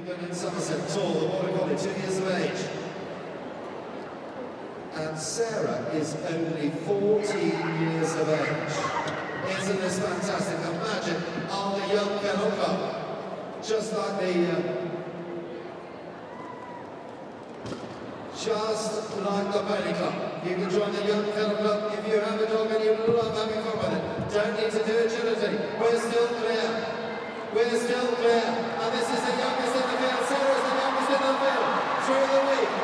in Somerset, tall, the water collie, 2 years of age. And Sarah is only 14 years of age. Isn't this fantastic? Imagine on the young kennel club, just like the pony club. You can join the young kennel club if you have a dog and you love having fun with it. Don't need to do agility. We're still clear. We're still clear. And this is the youngest in the field. Sarah's the youngest in the field. Through the week.